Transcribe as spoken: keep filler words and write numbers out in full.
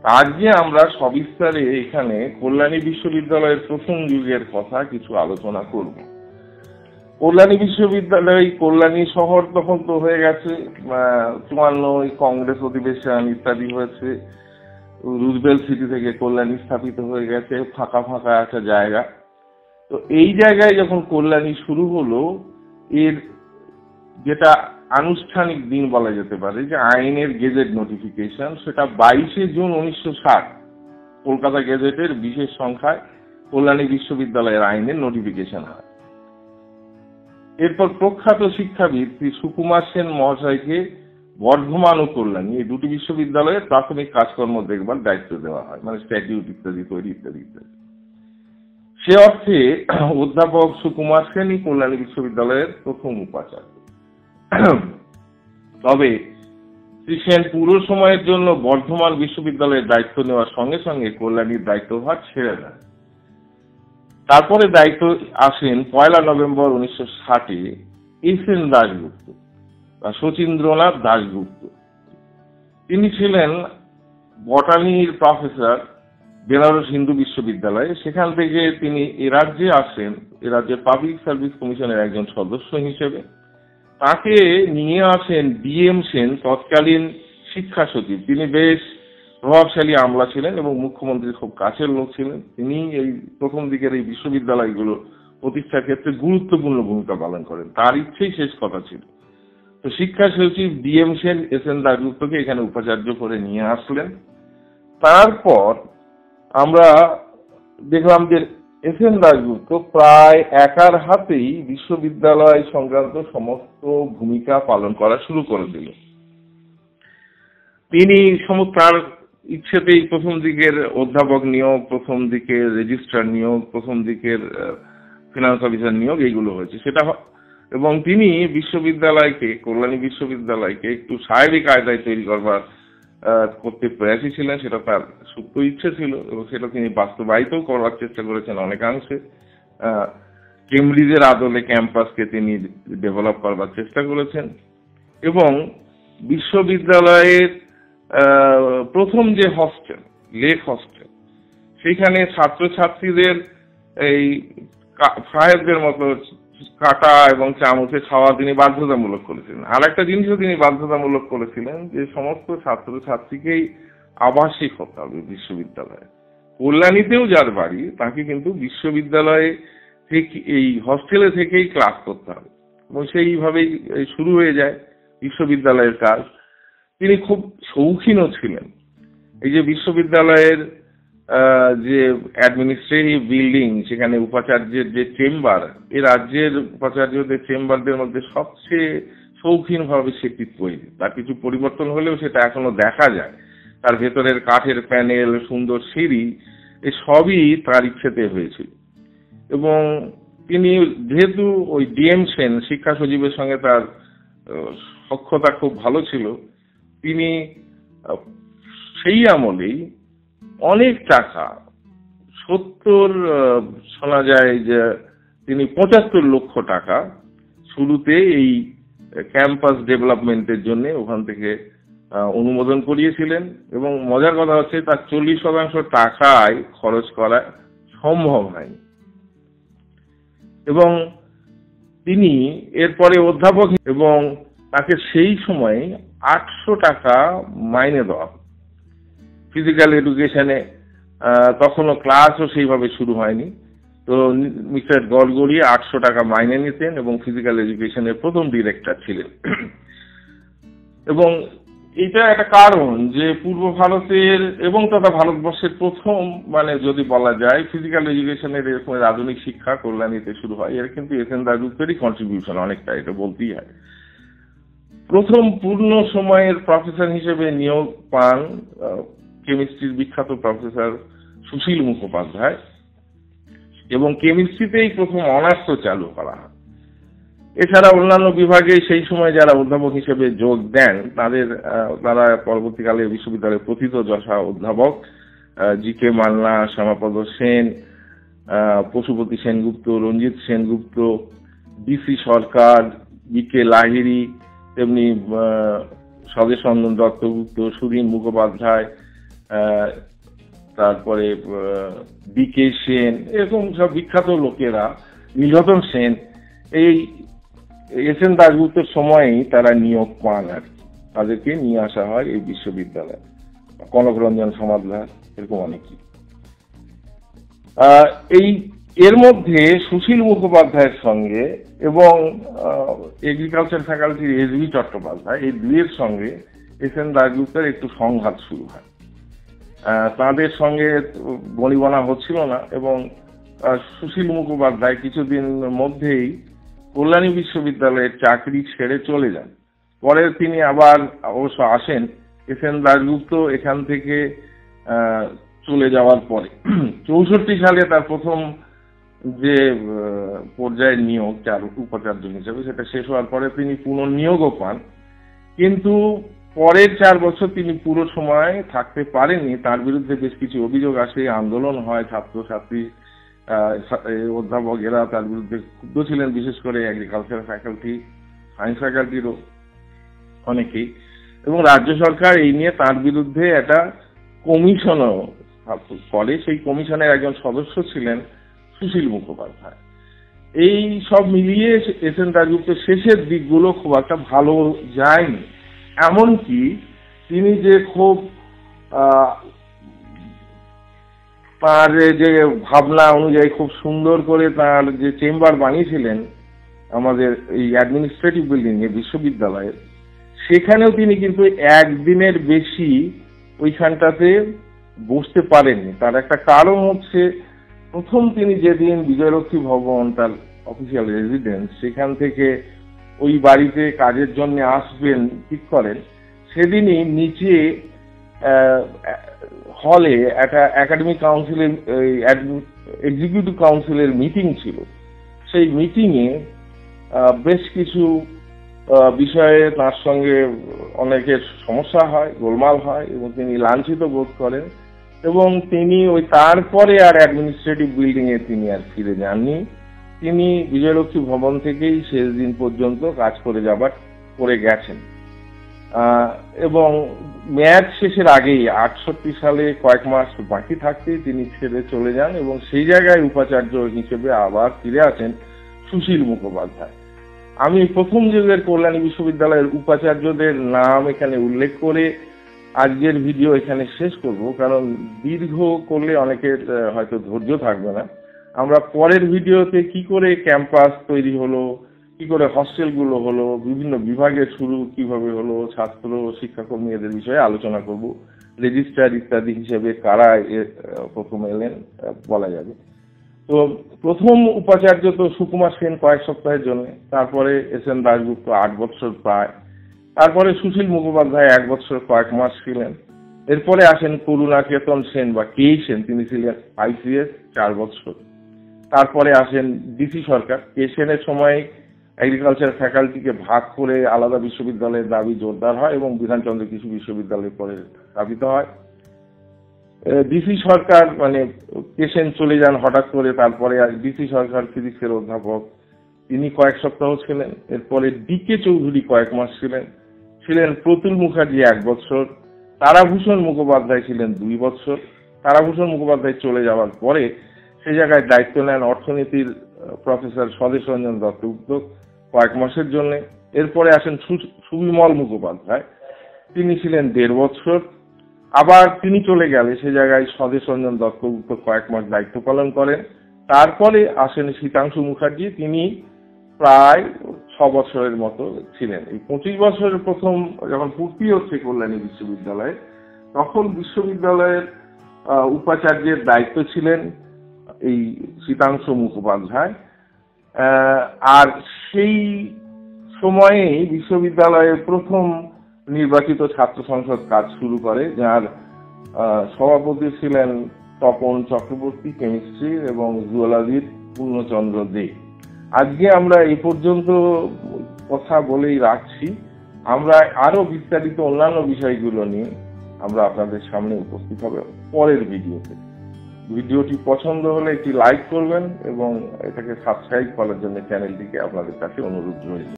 আজকে আমরা সবিস্তারে এখানে কল্যাণী বিশ্ববিদ্যালয়ের প্রথম যুগের কথা কিছু আলোচনা করব। কল্যাণী বিশ্ববিদ্যালয়, কল্যাণী শহর তখন তো হয়ে গেছে, চুয়ান্ন কংগ্রেস অধিবেশন ইত্যাদি হয়েছে, রুজবেল সিটি থেকে কল্যাণী স্থাপিত হয়ে গেছে, ফাঁকা ফাঁকা একটা জায়গা। তো এই জায়গায় যখন কল্যাণী শুরু হলো, এর যেটা আনুষ্ঠানিক দিন বলা যেতে পারে যে আইনের গেজেট নোটিফিকেশন, সেটা বাইশে জুন উনিশশো ষাট কলকাতা গেজেটের বিশেষ সংখ্যায় কল্যাণী বিশ্ববিদ্যালয়ের আইনের নোটিফিকেশন হয়। এরপর প্রখ্যাত শিক্ষাবিদ শ্রী সুকুমার সেন মহাশয়কে বর্ধমান ও কল্যাণী এই দুটি বিশ্ববিদ্যালয়ের প্রাথমিক কাজকর্ম দেখবার দায়িত্ব দেওয়া হয়, মানে স্ট্যাটিউট ইত্যাদি তৈরি ইত্যাদি ইত্যাদি। সে অর্থে অধ্যাপক সুকুমার সেনই কল্যাণী বিশ্ববিদ্যালয়ের প্রথম উপাচার্য। তবে শ্রী সেন পুরো সময়ের জন্য বর্ধমান বিশ্ববিদ্যালয়ের দায়িত্ব নেওয়ার সঙ্গে সঙ্গে কল্যাণীর দায়িত্বভার ছেড়ে দেন। তারপরে দায়িত্ব আসেন পয়লা নভেম্বর উনিশশো ষাটে এস এন দাশগুপ্ত বা শচীন্দ্রনাথ দাশগুপ্ত। তিনি ছিলেন বটানির প্রফেসর বেনারস হিন্দু বিশ্ববিদ্যালয়ে। সেখান থেকে তিনি এ রাজ্যে আসেন, এ রাজ্যের পাবলিক সার্ভিস কমিশনের একজন সদস্য হিসেবে। তাকে নিয়ে আসেন ডি এম সেন, তৎকালীন শিক্ষা সচিব। তিনি বেশ প্রভাবশালী আমলা ছিলেন এবং মুখ্যমন্ত্রীর খুব কাছের লোক ছিলেন। তিনি এই প্রথম দিকের এই বিশ্ববিদ্যালয়গুলো প্রতিষ্ঠার ক্ষেত্রে গুরুত্বপূর্ণ ভূমিকা পালন করেন। তার ইচ্ছেই শেষ কথা ছিল। তো শিক্ষা সচিব D M Sen S N দাশগুপ্তকে এখানে উপাচার্য করে নিয়ে আসলেন। তারপর আমরা দেখলাম যে এস এন দাশগুপ্ত প্রায় একার হাতেই বিশ্ববিদ্যালয় সংক্রান্ত সমস্ত ভূমিকা পালন করা শুরু করে দিল। তিনি তার ইচ্ছেতেই প্রথম দিকের অধ্যাপক নিয়োগ, প্রথম দিকের রেজিস্ট্রার নিয়োগ, প্রথম দিকের ফিনান্স অফিসার নিয়োগ এইগুলো হয়েছে সেটা, এবং তিনি বিশ্ববিদ্যালয়কে, কল্যাণী বিশ্ববিদ্যালয়কে একটু স্বাভাবিক কায়দায় তৈরি করবার করতে প্রয়াসী ছিলেন। সেটা তার সুপ্ত ইচ্ছে ছিল এবং সেটা তিনি বাস্তবায়িতও করার চেষ্টা করেছেন অনেকাংশে। কেমব্রিজের আদলে ক্যাম্পাসকে তিনি ডেভেলপ করবার চেষ্টা করেছেন এবং বিশ্ববিদ্যালয়ের প্রথম যে হস্টেল, লেক হস্টেল, সেখানে ছাত্রছাত্রীদের এই সাহেবদের মতো কাটা এবং চামচে খাওয়া তিনি বাধ্যতামূলক করেছিলেন। আর একটা জিনিসও তিনি বাধ্যতামূলক করেছিলেন যে সমস্ত ছাত্রছাত্রীকেই আবাসিক হতে হবে বিশ্ববিদ্যালয়ে। কল্যাণীতেও যার বাড়ি তাকে কিন্তু বিশ্ববিদ্যালয়ে থেকে এই হস্টেলে থেকেই ক্লাস করতে হবে এবং সেইভাবেই শুরু হয়ে যায় বিশ্ববিদ্যালয়ের কাজ। তিনি খুব শৌখিনও ছিলেন। এই যে বিশ্ববিদ্যালয়ের যে অ্যাডমিনিস্ট্রেটিভ বিল্ডিং, সেখানে উপাচার্যের যে চেম্বার, এ রাজ্যের উপাচার্যদের চেম্বারদের মধ্যে সবচেয়ে শৌখিন ভাবে সেটি তৈরি। তার কিছু পরিবর্তন হলেও সেটা এখনো দেখা যায়। তার ভেতরের কাঠের প্যানেল, সুন্দর সিঁড়ি, এই সবই তার ইচ্ছেতে হয়েছিল। এবং তিনি যেহেতু ওই ডি এম সেন শিক্ষা সচিবের সঙ্গে তার সখ্যতা খুব ভালো ছিল, তিনি সেই আমলেই অনেক টাকা, সত্তর শোনা যায় যে তিনি পঁচাত্তর লক্ষ টাকা শুরুতে এই ক্যাম্পাস ডেভেলপমেন্টের জন্য ওখান থেকে অনুমোদন করিয়েছিলেন। এবং মজার কথা হচ্ছে তার চল্লিশ শতাংশ টাকায় খরচ করা সম্ভব হয়নি। এবং তিনি এরপরে অধ্যাপক এবং তাকে সেই সময় আটশো টাকা মাইনে দেওয়া। ফিজিক্যাল এডুকেশনে তখনও ক্লাসও সেইভাবে শুরু হয়নি। তো মিস্টার গড়গড়ি আটশো টাকা মাইনে নিতেন এবং ফিজিক্যাল এডুকেশনের প্রথম ডিরেক্টর ছিলেন। এবং এটা একটা কারণ যে পূর্ব ভারতের এবং তথা ভারতবর্ষের প্রথম, মানে যদি বলা যায় ফিজিক্যাল এডুকেশনের এরকম আধুনিক শিক্ষা কল্যাণীতে শুরু হয়, এর কিন্তু এস এন দাশগুপ্তেরই কন্ট্রিবিউশন অনেকটা, এটা বলতেই হয়। প্রথম পূর্ণ সময়ের প্রফেসর হিসেবে নিয়োগ পান কেমিস্ট্রির বিখ্যাত প্রফেসর সুশীল মুখোপাধ্যায় এবং কেমিস্ট্রিতেই প্রথম অনার্স চালু করা হয়। এছাড়া অন্যান্য বিভাগে সেই সময় যারা অধ্যাপক হিসেবে যোগ দেন তাদের তারা পরবর্তীকালে বিশ্ববিদ্যালয়ের প্রথিত যশা অধ্যাপক G K Manna, Shyamapada Sen, Pashupati Sengupta, Ranjit Sengupta, DC Sarkar, B K Lahiri, তেমনি স্বদেশ নন্দন দত্তগুপ্ত, সুধীন মুখোপাধ্যায়, তারপরে বি কে সেন, এরকম সব বিখ্যাত লোকেরা, নীলরতন সেন, এই এস এন দাশগুপ্তের সময়েই তারা নিয়োগ পান আর কি। তাদেরকে নিয়ে আসা হয় এই বিশ্ববিদ্যালয়ে, কনকরঞ্জন সমাদদার, এরকম অনেকেই। এই এর মধ্যে সুশীল মুখোপাধ্যায়ের সঙ্গে এবং এগ্রিকালচার ফ্যাকাল্টির এস বি চট্টোপাধ্যায়, এই দুইয়ের সঙ্গে এস এন দাশগুপ্তের একটু সংঘাত শুরু হয়। তাদের সঙ্গে বনিবনা হচ্ছিল না এবং সুশীল মুখোপাধ্যায় কিছুদিন মধ্যেই কল্যাণী বিশ্ববিদ্যালয়ের চাকরি ছেড়ে চলে যান। পরে তিনি আবার অবশ্য আসেন এস এন দাশগুপ্ত এখান থেকে চলে যাওয়ার পরে। চৌষট্টি সালে তার প্রথম যে পর্যায়ের নিয়োগ চার উপাচার্য হিসেবে, সেটা শেষ হওয়ার পরে তিনি পুনর্নিয়োগও পান, কিন্তু পরের চার বছর তিনি পুরো সময় থাকতে পারেননি। তার বিরুদ্ধে বেশ কিছু অভিযোগ আসে, আন্দোলন হয়, ছাত্রছাত্রী অধ্যাপক এরা তার বিরুদ্ধে ক্ষুব্ধ ছিলেন, বিশেষ করে এগ্রিকালচার ফ্যাকাল্টি, সায়েন্স ফ্যাকাল্টিরও অনেকেই, এবং রাজ্য সরকার এই নিয়ে তার বিরুদ্ধে একটা কমিশনও করে। সেই কমিশনের একজন সদস্য ছিলেন সুশীল মুখোপাধ্যায়। এই সব মিলিয়ে এস এন দাশগুপ্তের শেষের দিকগুলো খুব একটা ভালো যায়নি। এমনকি তিনি যে খুব তার যে ভাবনা অনুযায়ী খুব সুন্দর করে তার যে চেম্বার বানিয়েছিলেন আমাদের এই অ্যাডমিনিস্ট্রেটিভ বিল্ডিং এ বিশ্ববিদ্যালয়ের, সেখানেও তিনি কিন্তু একদিনের বেশি ওইখানটাতে বসতে পারেননি। তার একটা কারণ হচ্ছে, প্রথম তিনি যেদিন বিজয়লক্ষ্মী ভবন তার অফিসিয়াল রেজিডেন্স, সেখান থেকে ওই বাড়িতে কাজের জন্য আসবেন ঠিক করেন, সেদিনই নিচে হলে একটা একাডেমিক কাউন্সিলের এক্সিকিউটিভ কাউন্সিলের মিটিং ছিল। সেই মিটিংয়ে বেশ কিছু বিষয়ে তার সঙ্গে অনেকের সমস্যা হয়, গোলমাল হয় এবং তিনি লাঞ্ছিত বোধ করেন এবং তিনি ওই তারপরে আর অ্যাডমিনিস্ট্রেটিভ বিল্ডিং এ তিনি আর ফিরে যাননি। তিনি বিজয়লক্ষ্মী ভবন থেকেই শেষ দিন পর্যন্ত কাজ করে যাবার করে গেছেন এবং মেয়াদ শেষের আগেই আটষট্টি সালে কয়েক মাস বাকি থাকতেই তিনি ছেড়ে চলে যান এবং সেই জায়গায় উপাচার্য হিসেবে আবার ফিরে আসেন সুশীল মুখোপাধ্যায়। আমি প্রথম যুগের কল্যাণী বিশ্ববিদ্যালয়ের উপাচার্যদের নাম এখানে উল্লেখ করে আজকের ভিডিও এখানে শেষ করব, কারণ দীর্ঘ করলে অনেকের হয়তো ধৈর্য থাকবে না। আমরা পরের ভিডিওতে কি করে ক্যাম্পাস তৈরি হলো, কি করে হস্টেলগুলো হলো, বিভিন্ন বিভাগের শুরু কিভাবে হলো, ছাত্র শিক্ষাকর্মী এদের বিষয়ে আলোচনা করব। রেজিস্ট্রার ইত্যাদি হিসেবে কারা প্রথম এলেন বলা যাবে। তো প্রথম উপাচার্য তো সুকুমার সেন কয়েক সপ্তাহের জন্য, তারপরে এস এন দাশগুপ্ত আট বছর প্রায়, তারপরে সুশীল মুখোপাধ্যায় এক বছর কয়েক মাস ছিলেন। এরপরে আসেন করুণাকেতন সেন বা কে সেন, তিনি ছিলেন আই সি এস চার বছর। তারপরে আসেন ডিসি সরকার। কে সেনের সময় এগ্রিকালচার ফ্যাকাল্টিকে ভাগ করে আলাদা বিশ্ববিদ্যালয়ের দাবি জোরদার হয় এবং বিধানচন্দ্র কৃষি বিশ্ববিদ্যালয়ের পরে স্থাপিত হয়। ডিসি সরকার মানে কে সেন চলে যান হঠাৎ করে, তারপরে ডিসি সরকার ফিজিক্সের অধ্যাপক, তিনি কয়েক সপ্তাহ ছিলেন। এরপরে ডি কে চৌধুরী কয়েক মাস ছিলেন, ছিলেন প্রতুল মুখার্জি এক বছর, তারাভূষণ মুখোপাধ্যায় ছিলেন দুই বছর। তারাভূষণ মুখোপাধ্যায় চলে যাওয়ার পরে সে জায়গায় দায়িত্ব নেন অর্থনীতির প্রফেসর স্বদেশ রঞ্জন দত্তগুপ্ত কয়েক মাসের জন্য। এরপরে আসেন সুবিমল মুখোপাধ্যায়, তিনি ছিলেন দেড় বছর। আবার তিনি চলে গেলে সে জায়গায় স্বদেশ রঞ্জন দত্তগুপ্ত কয়েক মাস দায়িত্ব পালন করেন। তারপরে আসেন শীতাংশু মুখার্জি, তিনি প্রায় ছ বছরের মতো ছিলেন। এই পঁচিশ বছরের প্রথম যখন পূর্তি হচ্ছে কল্যাণী বিশ্ববিদ্যালয়ে, তখন বিশ্ববিদ্যালয়ের উপাচার্যের দায়িত্ব ছিলেন এই শীতাংশু মুখোপাধ্যায়। আর সেই সময়েই বিশ্ববিদ্যালয়ের প্রথম নির্বাচিত ছাত্র সংসদ কাজ শুরু করে, যার সভাপতি ছিলেন তপন চক্রবর্তী কেমিস্ট্রি এবং জুওলজির পূর্ণচন্দ্র দে। আজকে আমরা এই পর্যন্ত কথা বলেই রাখছি। আমরা আরো বিস্তারিত অন্যান্য বিষয়গুলো নিয়ে আমরা আপনাদের সামনে উপস্থিত হবে পরের ভিডিওতে। ভিডিওটি পছন্দ হলে একটি লাইক করবেন এবং এটাকে সাবস্ক্রাইব করার জন্য চ্যানেলটিকে আপনাদের কাছে অনুরোধ রইল।